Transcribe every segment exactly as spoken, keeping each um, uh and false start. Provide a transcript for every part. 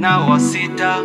na Wasita.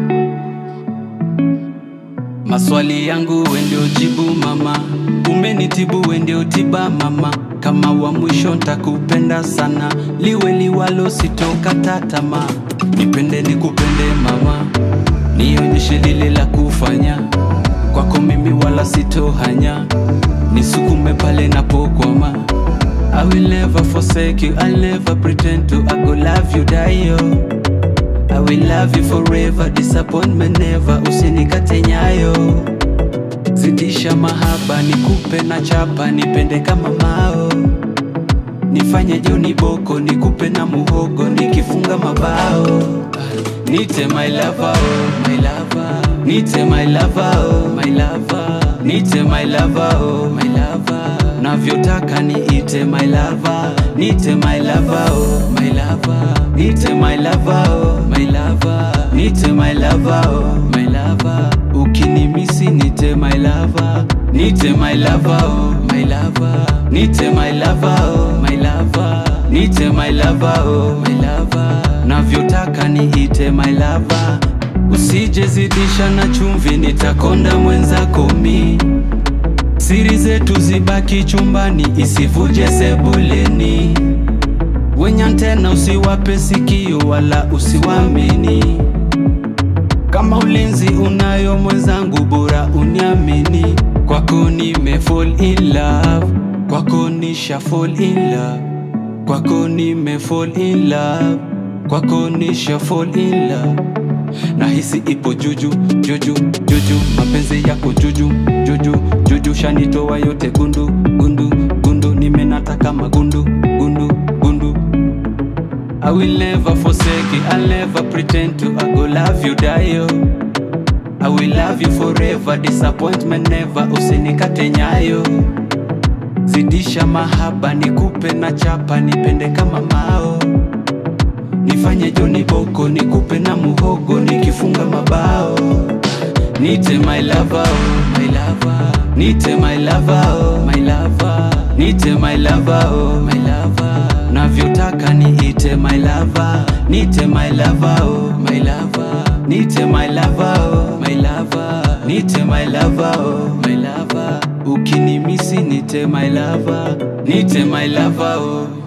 Maswali yangu we ndio jibu mama, umenitibu we ndio tiba mama. Kama wa mwisho nitakupenda sana, liwe liwalo sitokata tamaa. Nipende nikupende mama, nionyeshe lile la kufanya. Kwako mimi wala sitohanya, nisukume pale napokwama. I will never forsake you, I'll never pretend to. I go love you die yo, I will love you forever, disappointment never. Usinikate nyayo, zidisha mahaba, nikupe na chapa, nipende kama mao. Nifanye joni boko, nikupe na muhogo, nikifunga mabao. Nite my lover, oh, my lover. Nite my lover, oh, my lover. Nite my lover, oh, my lover. Navyotaka niite my lover. Nite my lover, oh, my lover. Nite my lover, oh, my lover. Nite my lover, oh, my lover. Ukinimisi nite my lover. Nite my lover, oh, my lover. Nite my lover, oh, my lover. Nite my lover, oh, my lover. Navyotaka niite my lover. Usije zidisha na chumvi, nitakonda mwenzako mi. Siri zetu zibaki chumbani, isivuje sebuleni. Wenye antena usiwape sikio wala usiwamini. Kama ulinzi unayo mwenzangu, bora uniamini. Kwako nime fall in love, kwako nisha fall in love. Kwako nime fall in love, kwako nisha fall in love. Nahisi ipo juju, juju, juju. Mapenzi yako juju, juju, juju. Shanitoa yote gundu, gundu, gundu. Nimenataka magundu, gundu, gundu. I will never forsake you, I'll never pretend to. I go love you die yo, I will love you forever, disappointment never. Usinikate nyayo, zidisha mahaba, nikupe na chapa, nipende kama mao. Nifanye joni boko, nikupe na muhogo, nikifunga mabao. Nite my lover, oh, my lover. Nite my lover, oh, my lover. Nite my lover, oh, my lover. Navyotaka niite my lover. Nite my lover, oh, my lover. Nite my lover, oh, my lover. Nite my lover, oh, my lover. Ukinimisi nite my lover. Nite my lover, oh.